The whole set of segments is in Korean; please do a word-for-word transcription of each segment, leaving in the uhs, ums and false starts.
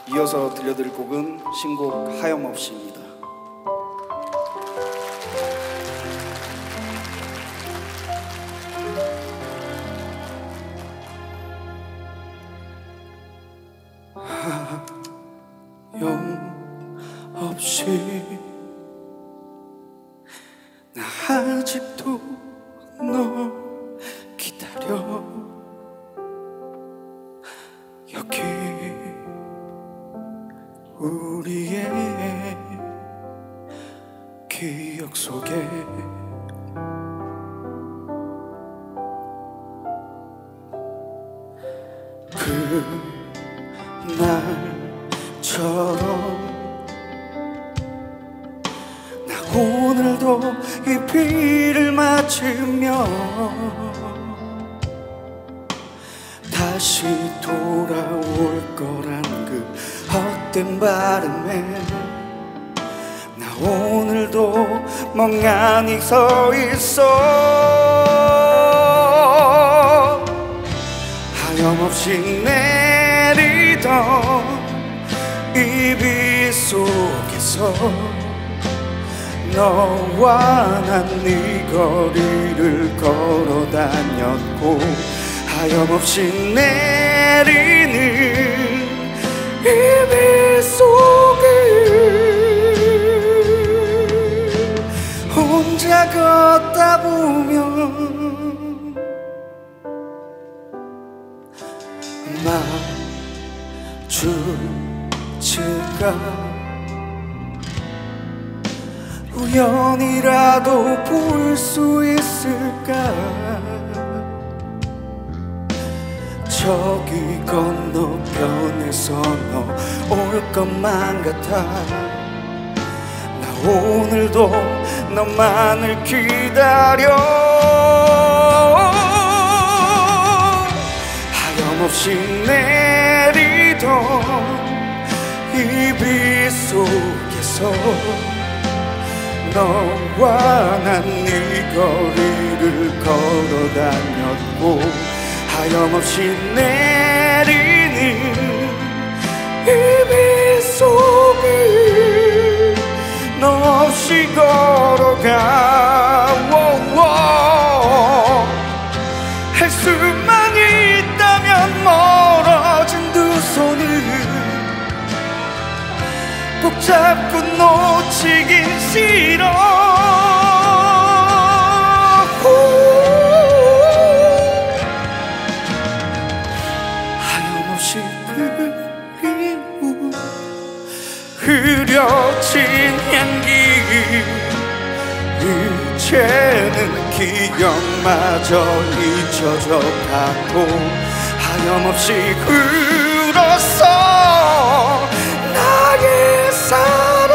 이어서 들려드릴 곡은 신곡 하염없이입니다. 하염없이 나 아직도 널 기다려. 여기 우리의 기억 속에 그날처럼 나 오늘도 이 비를 맞으며 다시 돌아올 거란 그 헛된 바람에 나 오늘도 멍하니 서 있어. 하염없이 내리던 이 비 속에서 너와 난 네 거리를 걸어 다녔고 하염없이 내리는 이 비 속에 혼자 걷다 보면 마주칠까. 우연이라도 볼 수 있을까. 저기 건너편에서 너 올 것만 같아. 나 오늘도 너만을 기다려. 하염없이 내리던 이 비 속에서 너와 난 네 거리를 걸어 다녔고 하염없이 내리는 이 비 속에 너 없이 걸어가. 할 수만 있다면 멀어진 두 손을 꼭 잡고 놓치긴 싫어. 하염없이 그리운 흐려진 향기 이제는 기억마저 잊혀져 가고 하염없이 흘러서 나의 사랑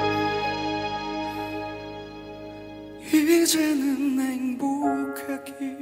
이제는 행복하기